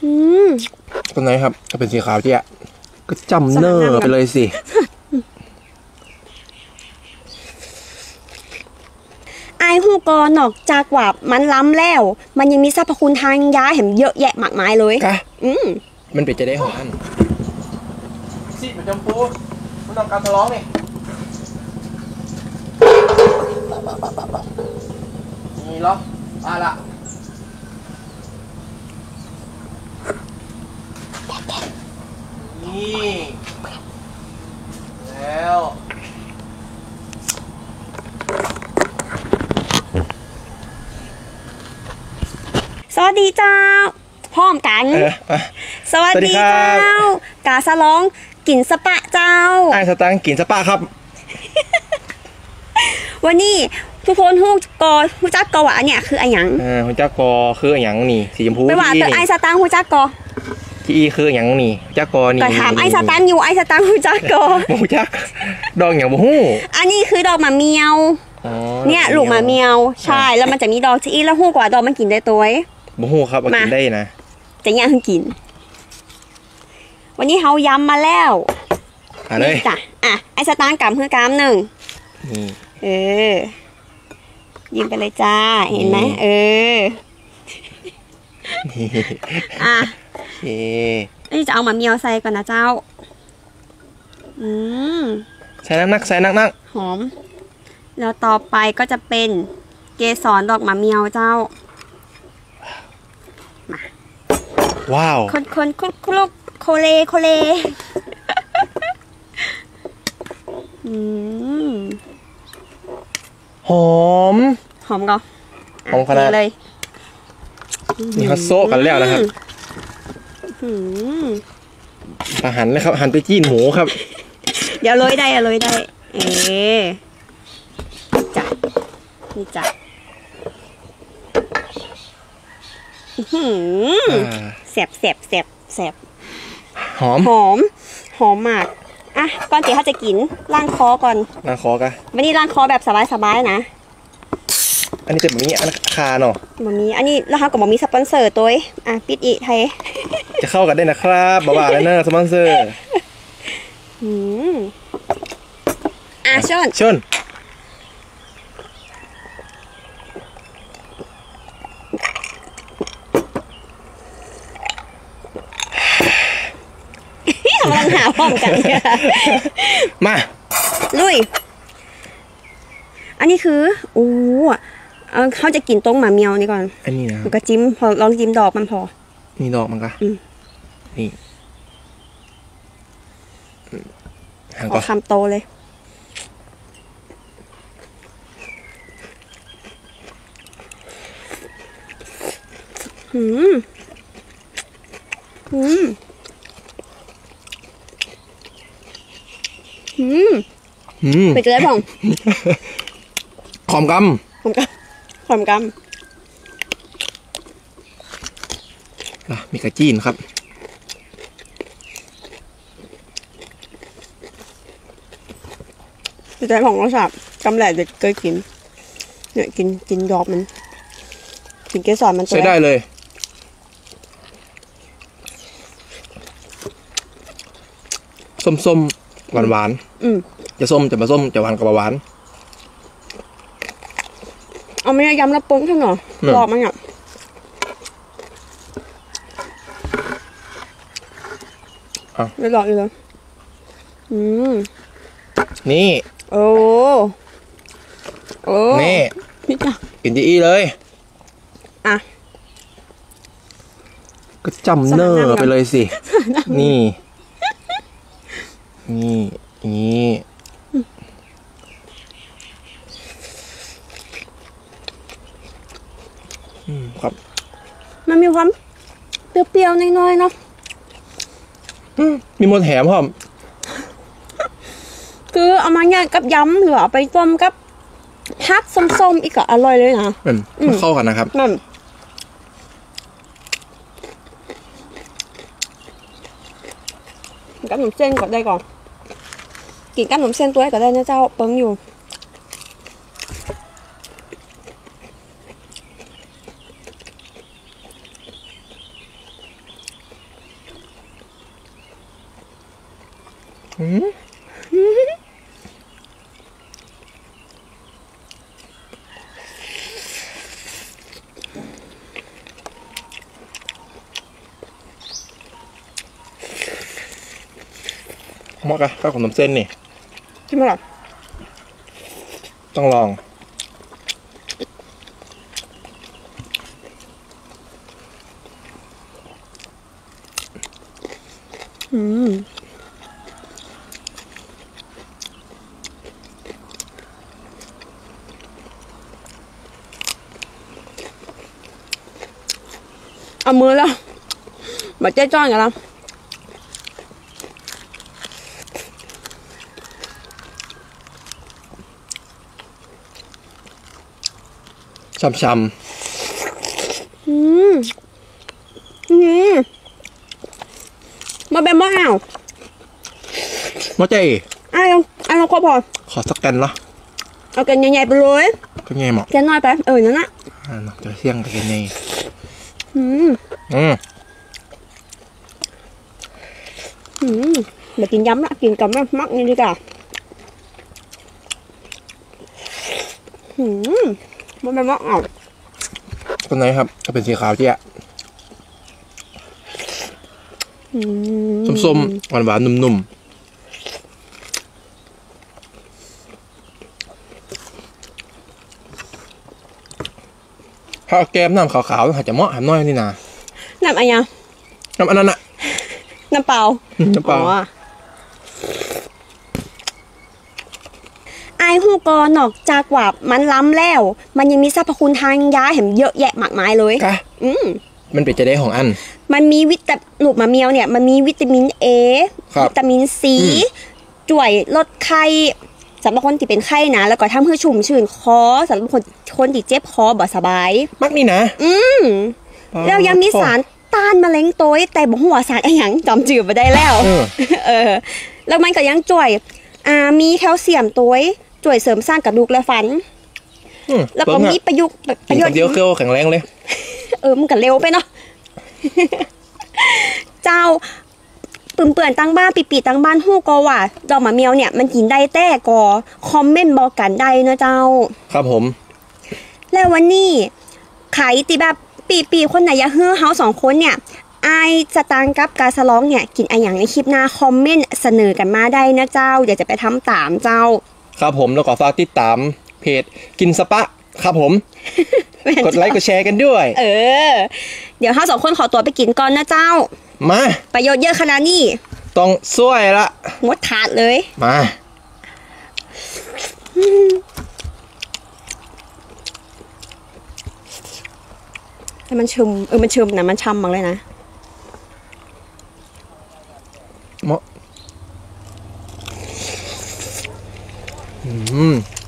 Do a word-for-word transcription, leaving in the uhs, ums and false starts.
อืมตรงไหนครับก็เป็นสีขาวเจี๊ยก็จำเนอร์ไปเลยสิไอฮูกอนอกจากว่ามันล้ำแล้วมันยังมีสรรพคุณทางยาแถมเยอะแยะมากมายเลยกะอืมมันเป็นจะได้ของอันสิประจำปูมันต้องการทะเลาะนี่นี่ล็อกมาละนี่แล้วสวัสดีเจ้าพร้อมกันสวัสดีเจ้ากาสะล้องกินสปะเจ้าไอ้สตังกินสปะครับวันนี้ทุกคนฮู้กอฮู้จักกอว่าเนี่ยคืออะไรหยังอ่าฮู้จักกอคืออะไรหยังนี่สีชมพูไม่ว่าแต่ไอ้สตังฮู้จักกอที่อีคืออย่างนี่จักกอนี่แต่ถามไอ้สตังอยู่ไอ้สตังฮู้จักกอฮู้จักดอกอย่างบ่ฮู้อันนี้คือดอกมะเมียวเนี่ยลูกมะเมียวใช่แล้วมันจะมีดอกที่อีแล้วฮู้กว่าดอกมันกินได้ตัวบ่ฮู้ครับกินได้นะจะย่างให้กินวันนี้เฮายำมาแล้วอ่ะเลยจ้ะอ่ะไอ้สตางค์กำคือกำหนึ่งนี่เออยิงไปเลยจ้าเห็นไหมเอออ่ะโอเคนี่จะเอาหมาเมียวใส่ก่อนนะเจ้าอืมใส่นักนักใส่นักนักหอมแล้วต่อไปก็จะเป็นเกสรดอกหมาเมียวเจ้ามาว้าวคนคนคลุกคลุกโคเลโคเลอืมหอมหอมก็หอมขนาดเลยนี่เขาโซ่กันแล้วนะครับอาหารเลยครับหั่นไปจี้หมูครับเดี๋ยวโรยได้อะโรยได้เอ๊จ้ะนี่จ้ะแสบแสบแสบแสบหอมหอมหอมมากอ่ะก่อนเดี๋ยวเขาจะกินล้างคอก่อนล้างคอกะวันนี้ล้างคอแบบสบายๆนะอันนี้จะแบบนี้อันคาเนาะมันมีอันนี้แล้วเขาก็บอกมีสปอนเซอร์ตัวอ่ะปิดอีไทยจะเข้ากันได้นะครับบ่าวๆแล้วเนอะสปอนเซอร์อืมอ่ะชนชนกำลังหาพร้อมกันมาลุยอันนี้คือโอ้เออเขาจะกินต้งหมาเมียวนี่ก่อนอันนี้นะก็จิ้มพอลองจิ้มดอกมันพอนี่ดอกมันก็นี่ขอคำโตเลยหืมหืมหืมหืมไปเจอได้ป่องหอมกำหอมกำหอมกำอ่ะมีกระจีนครับใจของรสชาติกำแหลเด็กเคยกินเนี่ยกินกินดอกมันกินเกสรมันใช้ได้เลยส้มๆหวานหวานอืมจะส้มจะมาส้มจะหวานกับหวานเอาไม่ยำแล้วปุ้งใช่ไหมดอกมันอ่ะอ่ะไม่ดอกอยู่เลยอืมนี่โอ้โอ้นี่พี่จ้ะกินดีๆเลยอ่ะก็จำเนอร์ไปเลยสินี่นี่นี่อืมครับมันมีความเปรี้ยวๆน้อยๆเนาะมีมดแถมพร้อมคือเอามาย่างกับยำหรือเอาไปต้มกับฮักส้มๆอีกก็อร่อยเลยนะมันเข้ากันนะครับนั่นกับหนมเส้นก็ได้ก่อนกินกับหนมเส้นตัวก็ได้นะเจ้าเปิ้งอยู่อืมเหมาะกับข้าวขนมเส้นนี่ใช่ไหมล่ะต้องลองอืมเอามือแล้วมาเจ๊จ้อนกันแล้วช้ำอืมอืมมาเป็นบ้าเอาๆมาใจไอ้ลองไอ้ลองขอพอขอสักกันเหรอเอากันใหญ่ๆไปเลยก็ไงหมอกแกน้อยไปเออนั่นน่ะอ่าจะเสี่ยงกันไงอืมอืมอืมเดี๋ยวกินยำละกินกับมักนี่ดีกว่าอืมมันเป็นมักเอาตัวไหนครับก็เป็นสีขาวเจี๊ยส้มๆหวานๆนุ่มๆถ้าแก้มน้ำขาวๆอาจจะเหมาะหามน้อยนี่นะน้ำอะไรอ่ะน้ำอันนั้นอะน้ำเปล่าน้ำเปล่าไอ้ฮูกอนอกจากว่ามันล้ำแล้วมันยังมีสรรพคุณทางยาเห็นเยอะแยะมากมายเลยค่ะอืมมันเป็นจะได้ของอันมันมีวิตาลูกมะเมียวเนี่ยมันมีวิตามินเอวิตามินซีช่วยลดไข้สำหรับคนที่เป็นไข้นะแล้วก็ทำให้ชุ่มชื่นคอสำหรับคนคนที่เจ็บคอบ่สบายมักนี่นะอืมแล้วยังมีสารต้านมะเร็งตัวแต่บ่หัวสารอะไรอย่างจำจืดไปได้แล้วเออแล้วมันก็ยังช่วยอ่ามีแคลเซียมตัวช่วยเสริมสร้างกระดูกและฟันแล้วก็มีประโยชน์ประโยชน์เดียวเกลียวแข็งแรงเลยเออมันก็เร็วไปเนาะเจ้าปื่นเปื่อนตั้งบ้านปีปีตั้งบ้านฮู้ก็ว่าดอกมะเมียวเนี่ยมันกินได้แต่ก็คอมเมนต์บอกกันได้นะเจ้าครับผมแล้ววันนี้ขายติแบบปีปีคนไหนอยากเฮือเฮาสองคนเนี่ยไอสตางกับกาสลองเนี่ยกินไออย่างในคลิปหน้าคอมเมนต์เสนอกันมาได้นะเจ้าเดี๋ยวจะไปทำตามเจ้าครับผมแล้วก็ฝากติดตามเพจกินสปะครับผมกดไลค์กดแชร์กันด้วยเออเดี๋ยวเฮาสองคนขอตัวไปกินก่อนนะเจ้ามาประโยชน์เยอะขนาดนี้ต้องสวยละงดถาดเลยมาแต่มันชุ่มเออมันชุ่มนะมันช่ำมากเลยนะเหมาะอืม